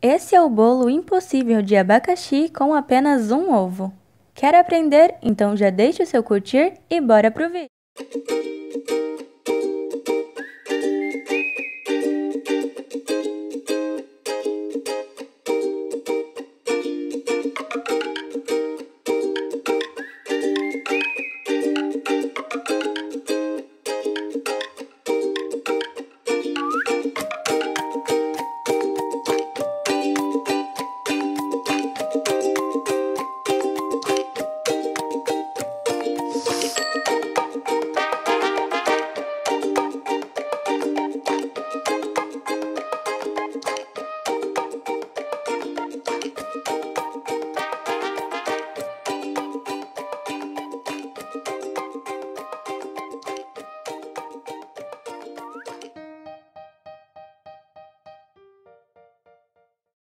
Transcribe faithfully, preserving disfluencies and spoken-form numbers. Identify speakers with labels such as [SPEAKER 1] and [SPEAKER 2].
[SPEAKER 1] Esse é o bolo impossível de abacaxi com apenas um ovo. Quer aprender? Então já deixe o seu curtir e bora pro vídeo!